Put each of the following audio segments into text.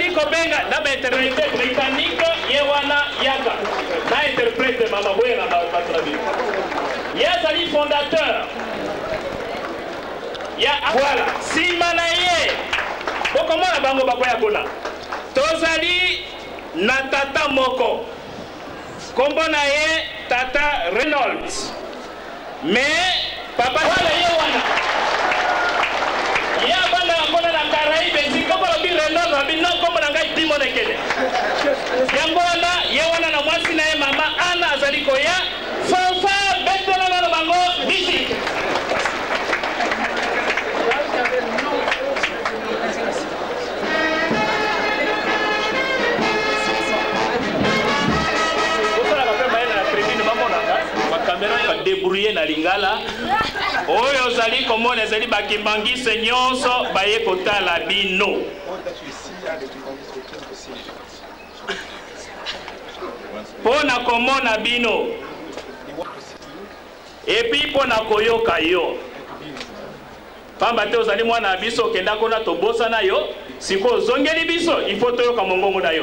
Tozali kobenga na ba interprète britannique yewana yaka. Na interprète mama bwela na patrabi. Yazali fondateur. Ya voilà, simana ye. Bokomona bango bakoya kona. Tozali na tata moko. Kombo na ye tata Reynolds. Mais papa wala ye wana. Ya banda kona na Caraïbes zikoko bi Reynolds abi non kombo na ngai Dimone kele. Yango wana ye wana na mwasi na ye mama Ana azali koya. Fafa betona na bango bisi. Débrouiller na lingala oyo zali komona zali bakimbangise nyonso baye kotala bino pona komona bino epi pona koyoka yo pamba te ozali mwana biso kenda kona tobosa na yo siko zongeli biso ifo toyoka mongongo na yo.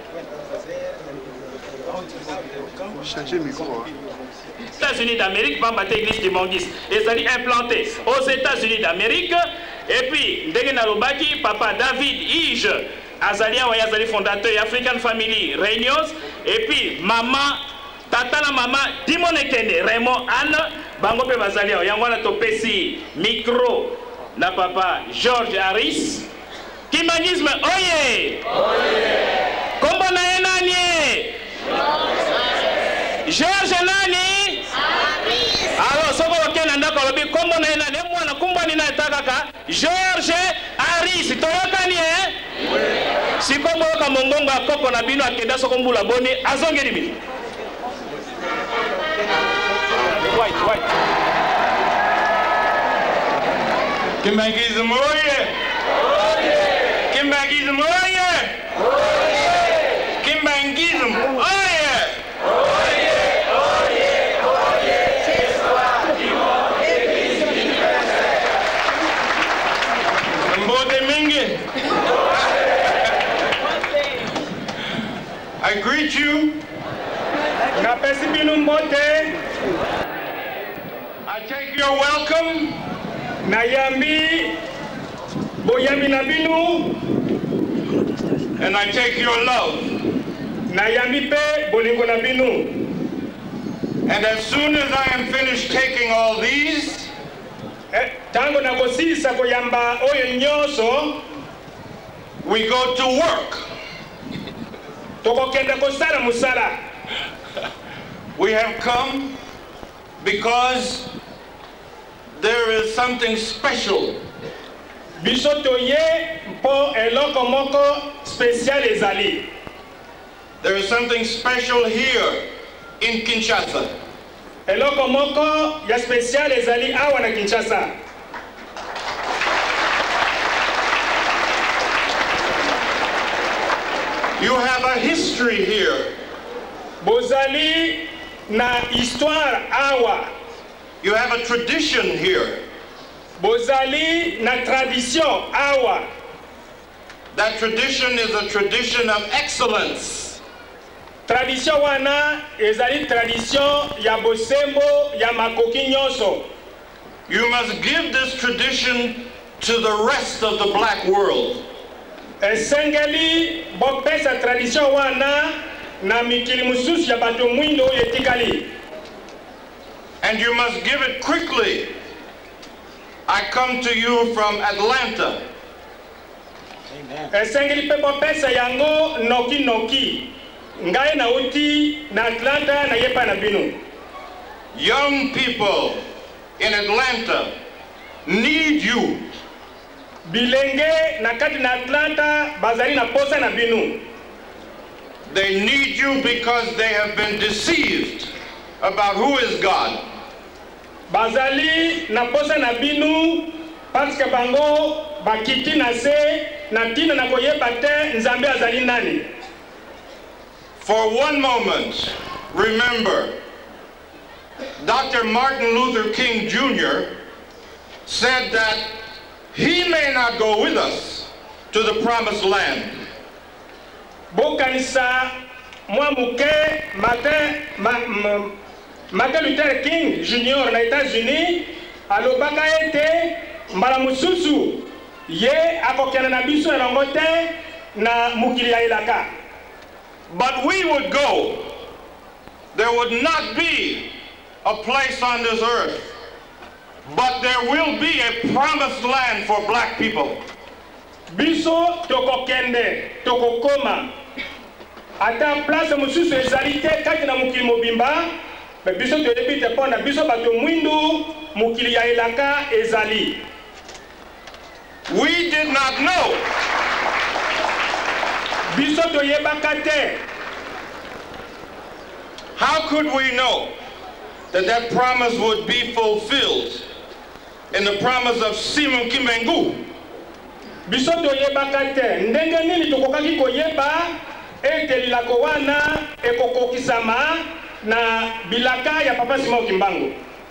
Changer micro. États-Unis d'Amérique, Bamba Église du Mongis, et ça dit implanté aux États-Unis d'Amérique. Et puis, Ndegena Lobaki, papa David Ige, Azalia Wayazali fondateur African Family Reunions. Et puis, maman, tata la maman, Dimone Kene, Raymond Anne, Bango Pe Bazalia, Yangwana Topesi, micro, na papa George Harris. Kimanisme, oye! Kombo na enanye! George nani? Alors, soko okena ndako lobi kombo na ena ne mwana kumba ni na takaka George Harris toyokani sikombo ka mongongo akoko na bino akenda soko mbula boni azongeli bino. White. Kimbangizi moye. Kimbangizi moye. Kimbangizi moye. I greet you. I take your welcome. And I take your love. And as soon as I am finished taking all these, we go to work. We have come because there is something special. There is something special here in Kinshasa. You have a history here. Bozali na histoire awa. You have a tradition here. Bozali na tradition awa. That tradition is a tradition of excellence. Tradition wana ezali tradition ya bosembo ya makoki nyonso. You must give this tradition to the rest of the black world. Esengeli bopesa tradition wana na mikili mususu ya bato mwindo etikali. And you must give it quickly. I come to you from Atlanta. Esengeli pe bopesa yango noki. Ngai na uti na Atlanta na yepa na binu. Young people in Atlanta need you. Bilenge na kati na Atlanta bazali na posa na binu. They need you because they have been deceived about who is God. Bazali na posa na binu parce que bango bakiti na se na tina na koyeba te nzambe azali nani. For one moment, remember, Dr. Martin Luther King Jr. said that he may not go with us to the promised land, bokanisa mwa muke Martin Luther King Jr. na États-Unis alobaka ete mbala mususu ye akokena na biso elongo te na mukili ya elaka. But we would go. There would not be a place on this earth, but there will be a promised land for black people. Biso tokokende tokokoma ata place mususu ezali te kati na mukili mobimba, biso toyebi te pona biso bato mwindu mukili ya elaka ezali. We did not know. Biso toyebaka te. How could we know that that promise would be fulfilled in the promise of Simon Kimbengu? Biso toyebaka te. Ndenge nini tokokaki koyeba ete lilako wana ekokokisama na bilaka ya Papa Simon Kimbangu?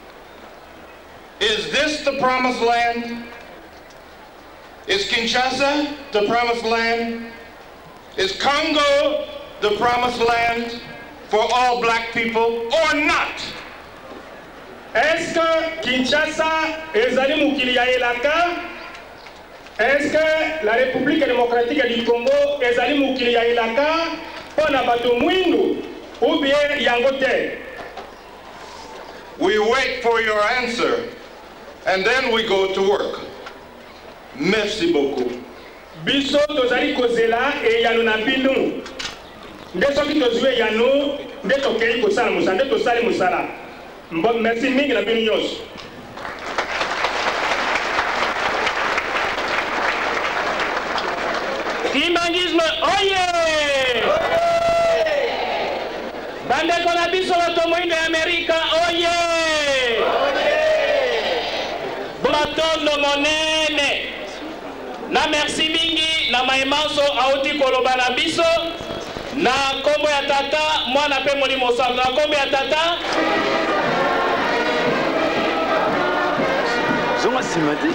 Is this the promised land? Is Kinshasa the promised land? Is Congo the promised land for all black people or not? Est-ce que Kinshasa ezali mukili ya elaka? Est-ce que la République démocratique du Congo ezali mukili ya elaka pona bato mwindu ou bien yango te? We wait for your answer and then we go to work. Merci beaucoup. Biso tozali kozela e yano na binu. Nde soki tozwe yano nde tokei kosala musala nde tosali musala. Merci mingi na binu nyonso. Kimbangisme oye! Bandeko na biso bato mwindu ya Amerika oye! Batondo monene na merci mingi na maimanso auti koloba na biso na kombo ya tata mwana pe molimo sango na kombo ya tata Zonga simadi.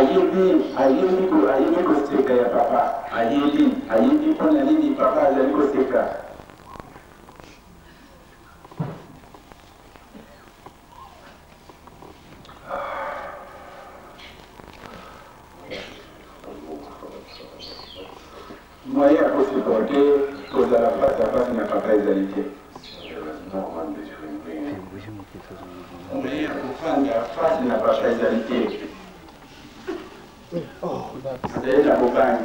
ayebi koseka ya papa ayebi mpona nini papa azali koseka. Moyen à supporter kozala face à face na papa ezali te. Moyen à kofanda face na papa ezali te. C'est la campagne.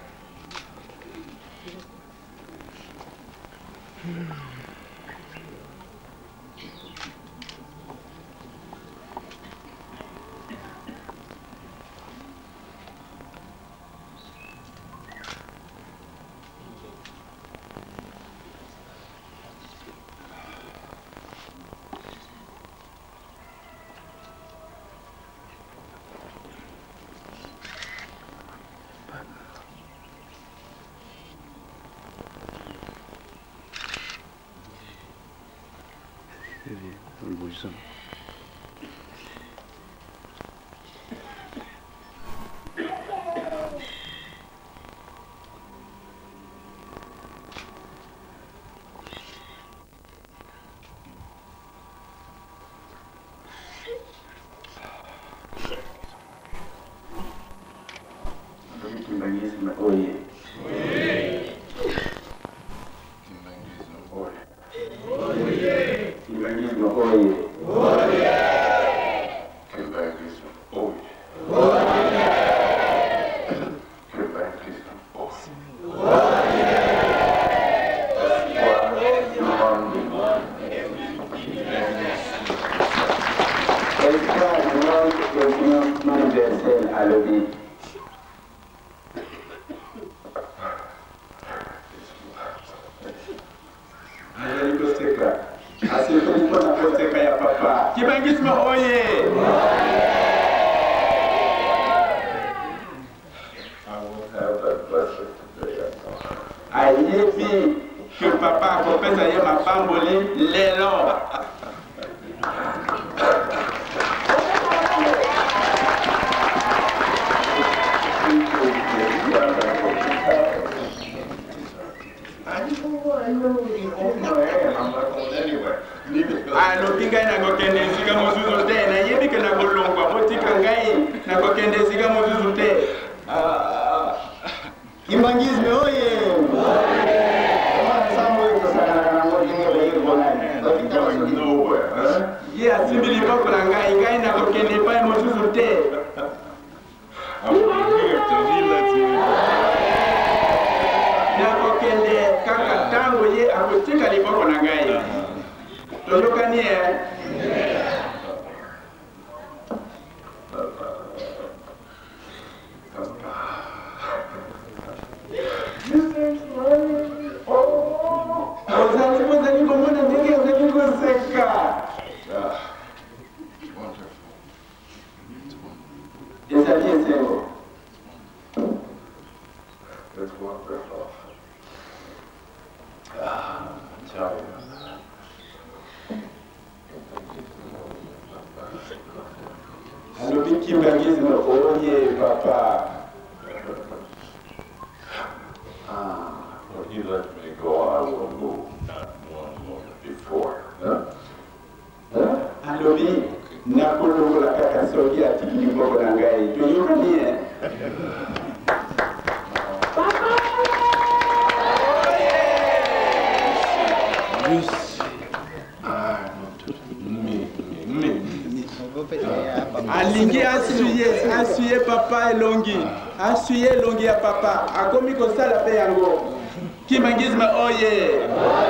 Assuyez papa et longi. Assuyez longi à papa. A komi ko sala pe yango. Kimangizma oye.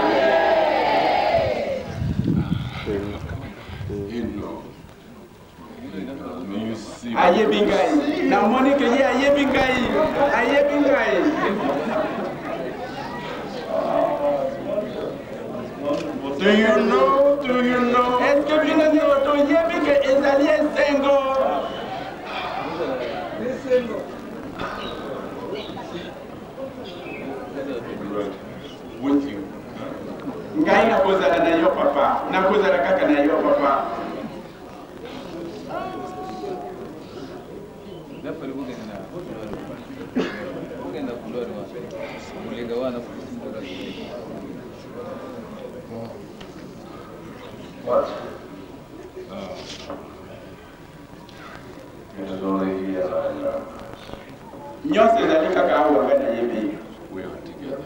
Aye bingai. Na moni ke ye aye bingai. Aye bingai. Do you know? Est-ce que vous n'avez pas entendu que Ezali est single? With you. Ngai na kozala na yo papa. Na kozala kaka na yo papa. What? It is only here that I learn. Nyonso ezali kaka awa nga nayebi. We are together.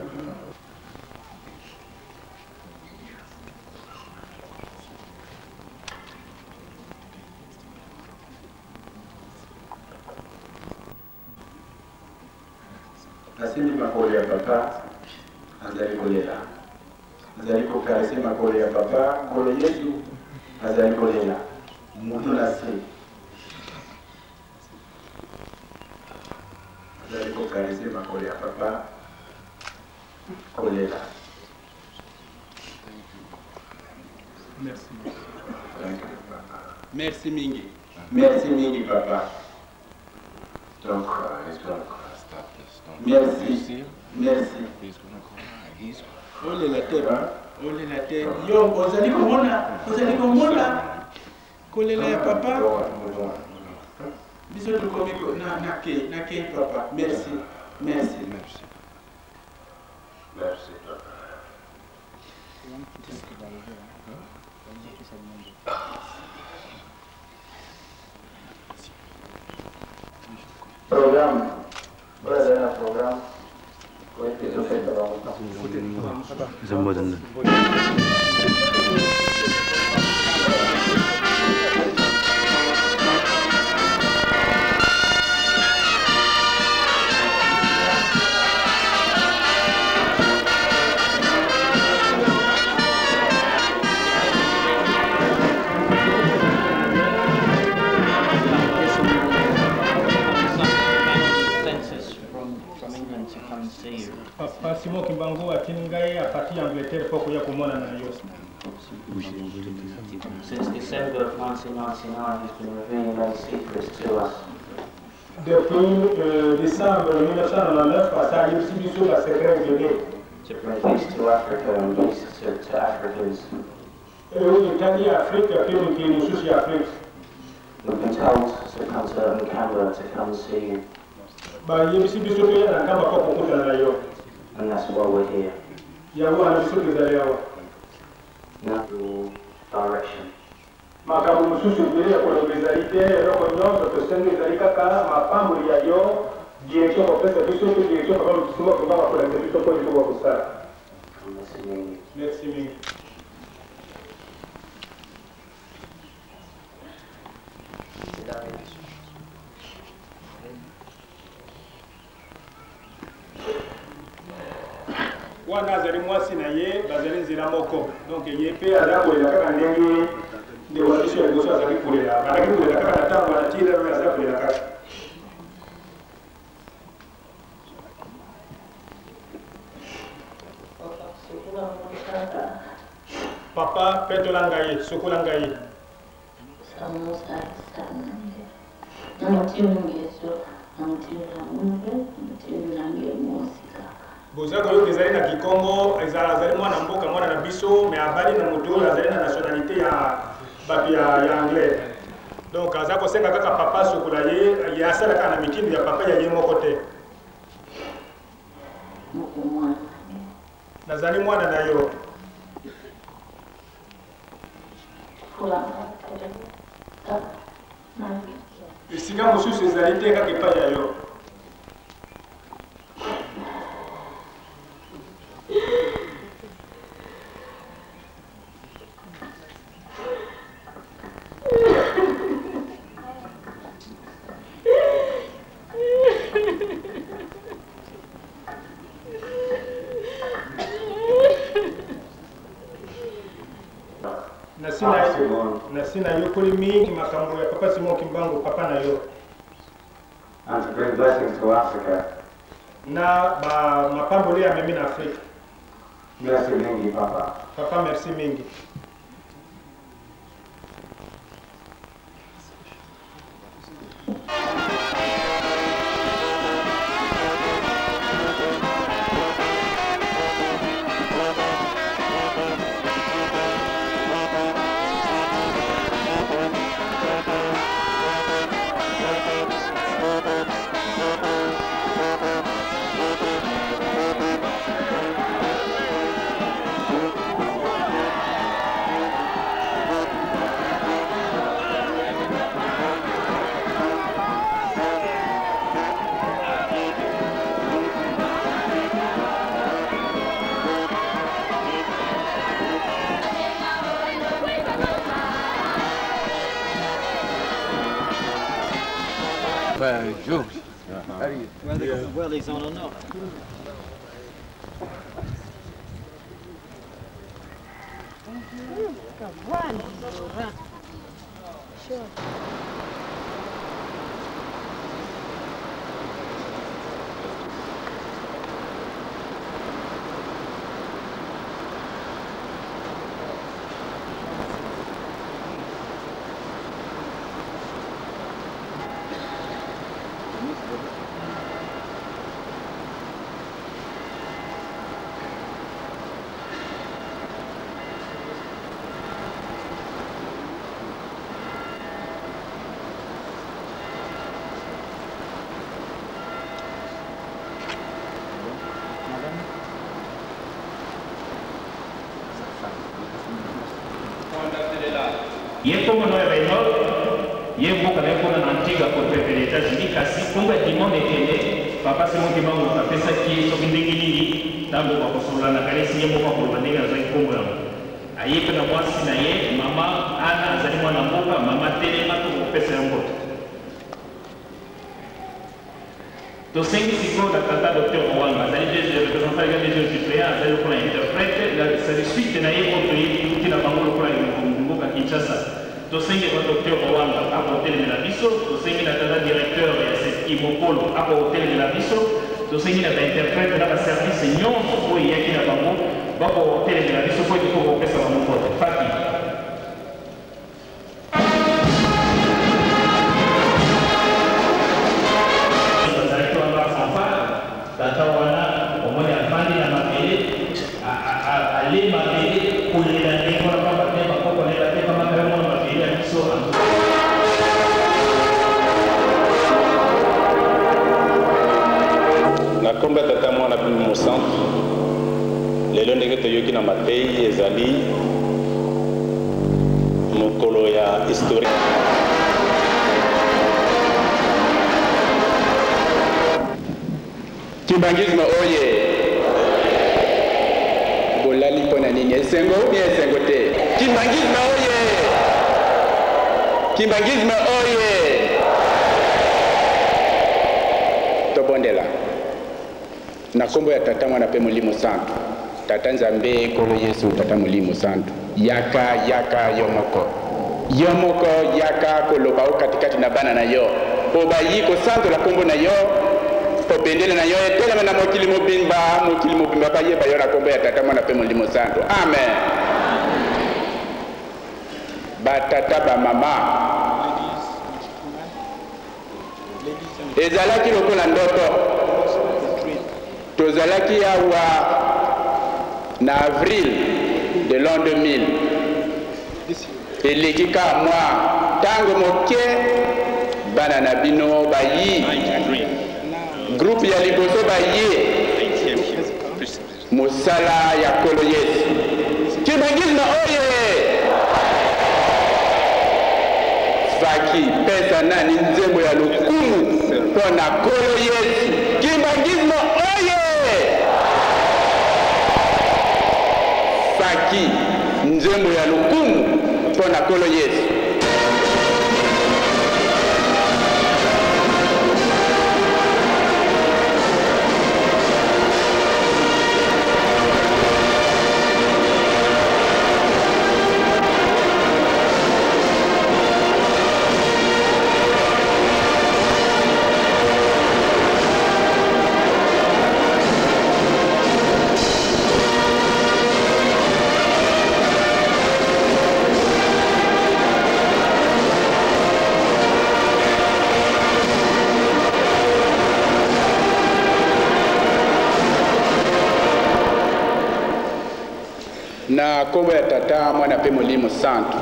Asili makolo ya papa azali kolela. Azali kokarese makolo ya papa, nkolo Yesu azali kolela. Mutu na se. Azali kokarese makolo ya papa, kolela. Merci. Merci mingi. Merci mingi papa. Don't cry, he's gonna cry. Stop this. Don't Merci. Merci. He's gonna cry. He's Ole la terre. Ole la terre. Yo, ozali komona. Ozali komona. Kolela ya papa. Move on. Biso tukomi na ke papa. Merci. Merci. Merci. Merci, papa. Programme. Voilà un programme. Oui, c'est tout fait avant. Papa Simon Kimbangu atini ngai apati Angleterre poko ya kumona na yo. Since December of 1999, he's been revealing many secrets to us. Depuis décembre 1999, passager aussi biso la secret de to bring peace to Africa and peace to Africans. Italie Afrique pia ni sushi Afrique. We've been told to come to Canberra to come and see you. Ba yebisi biso pia na kama poko kukutana na yo. And that's why we're here. Yawo ana biso kizali yawo. Natural direction. Makabu mususu pia kwa bezalite roko nyonso to sende zalika kala mapambo ya yo direction kwa pesa biso to direction kwa msimo kwa kwa biso kwa biso kwa kusala. Merci mingi. Wana azali mwasi na ye bazali nzela moko donc ye pe aza kolela kaka ndenge nde wabiso ya liboso azali kolela bazali kolela kaka na ntango anatila oyo aza kolela kaka papa petola ngai sukola ngai bozaka oyo ezali na Kikongo azali mwana mboka mwana na biso mais abali na moto oyo azali na nationalité ya bato ya anglais donc aza kosenga kaka papa sukola ye asalaka na mikindu ya papa ya ye moko te nazali mwana na yo esika mosusu ezali te kaka epai ya yo nasina yokoli mingi makambo ya papa Simon Kimbangu papa na yo and to bring blessings to Africa. Na ba mapambo ya mimi na Afrika. Merci mingi papa. Papa merci mingi. Well, he's on or not. Run. Sure. Yeko mono Renault, yeko kana kuna antiga pour les États-Unis kasi kumbe dimone tene papa se monte mango ka pesa ki so kindingi nyingi tambo kwa kusola na kalesi yemo kwa kulubandika za kumbe ayepe na mwasi na ye mama ana azali mwana mboka mama tele mato ko pesa yango to sengi siko da kata docteur Wanga azali des représentants des suppléants azali kwa interprète la suite na ye contre ye kina bango kwa mboka Kinshasa. Tosengi kwa Dr. Wanga à hôtel de la Bisso, tosengi na tanda directeur ya cette Imokolo à hôtel de la Bisso, tosengi na interprète na ba service nyonso ko yaki na bango ba hôtel de la Bisso ko ko pesa ba moko fati. Tata wana omoni afandi na mapele ale mapele kulela ndeko na papa tema koko lela tema makaramo na mapele ya biso na komba tata mwana bino mo centre lelo ndenge toyoki na matei ezali mokolo ya historique Kimbangisme oye bolali pona nini esengo bien esengo te Kimbangisme oye Kimbangisme oye tobondela na kombo ya tata mwana pe molimo santo tata nzambe kolo Yesu tata molimo santo yaka yomoko yaka koloba katikati na bana na yo obayi ko santo la kombo na yo pobendele na yo etelema na mokili mobimba ba yeba yo na kombo ya tata mwana pe molimo santo amen ba tata ba mama ezalaki lokola ndoto tozalaki awa na avril de l'an 2000 eleki ka mwa tango moke bana na bino bayi groupe ya liboso baye mosala ya kolo Yesu Kimbangisme oye faki pesa nani nzembo ya lokumu mpona kolo Yesu Kimbangisme oye faki nzembo ya lokumu mpona kolo Yesu na kombo ya tata mwana pe molimo santo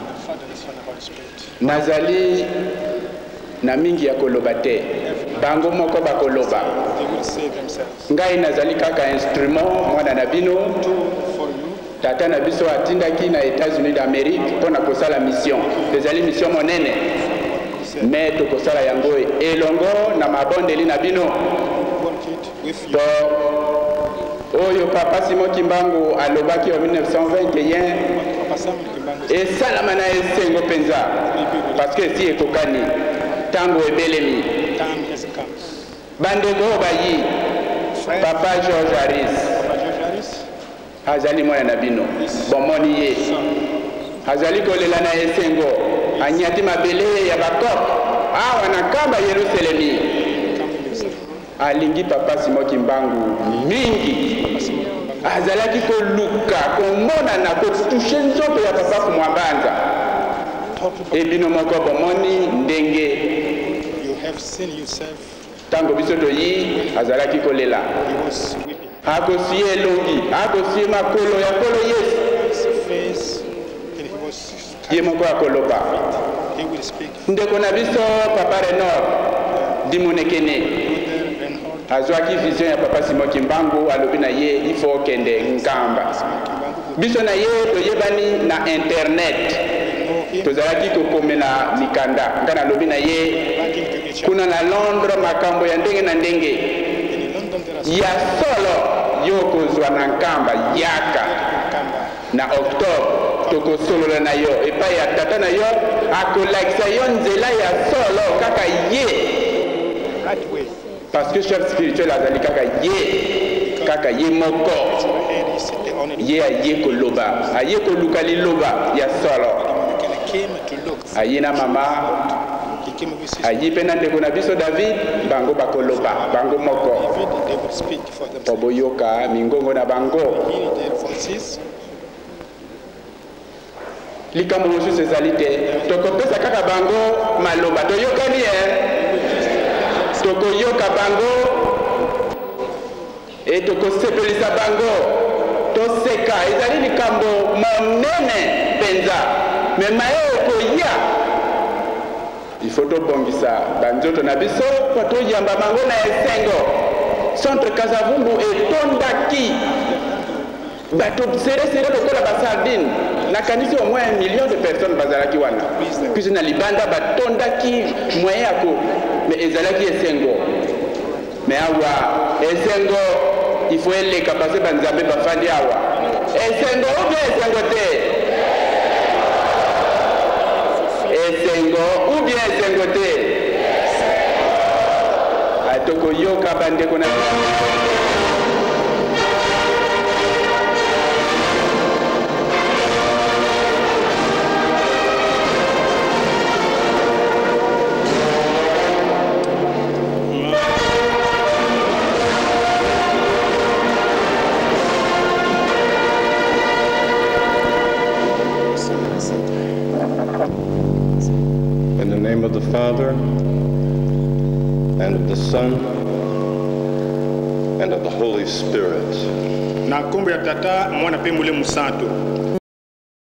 nazali na mingi ya koloba te bango moko bakoloba ngai nazali kaka instrument mwana na bino tata na biso atindaki na États-Unis d'Amérique mpona kosala mission ezali mission monene me tokosala yango elongo na mabondeli na bino to oyo papa Simon Kimbangu alobaki en 1920 ke yen esalama na esengo penza parce que si ekokani tango ebelemi bandeko bayi papa George Harris azali mwana na bino bomoni ye azali kolela na esengo anyati mabele ya bakop awa na kamba Yerusalemi alingi papa Simoki Mbangu mingi azalaki koluka komona na kotushe nzoto ya papa kumwambanza ebino moko bomoni ndenge tango biso toyi azalaki kolela akosi elongi akosi makolo ya kolo Yesu ye moko akoloba ndeko na biso papa Renor dimonekene azwaki vision ya papa Simoki Mbangu alobi na ye ifo kende nkamba biso na ye toyebani na internet tozalaki kokomela mikanda ngana alobi na ye kuna na Londres makambo ya ndenge na ndenge ya solo yo kozwa na nkamba yaka na octobre tokosolola na yo epai ya tata na yo akolakisa yo nzela ya solo kaka ye parce que chef spirituel azali kaka ye moko ye aye koloba aye koluka liloba ya solo aye na mama ayi pe na ndeko na biso David bango bakoloba bango moko po boyoka mingongo na bango likambo mosusu ezali te tokopesa kaka bango maloba toyokani tokoyoka bango e tokosepelisa bango toseka ezali likambo monene penza me maye okoya il faut tobongisa banzoto na biso po toyamba bango na esengo centre Kasavungu etondaki bato sere lokola basardine nakanisi au moins 1 million de personnes bazalaki wana puis na libanda batondaki moyen yako mais ezalaki esengo mais awa esengo il faut eleka parce banzambe bafandi awa esengo ou bien esengo te esengo ou bien esengo te tokoyoka bandeko na In the name of the Father, and of the Son, and of the Holy Spirit. Na kombo ya tata mwana pe mule musanto.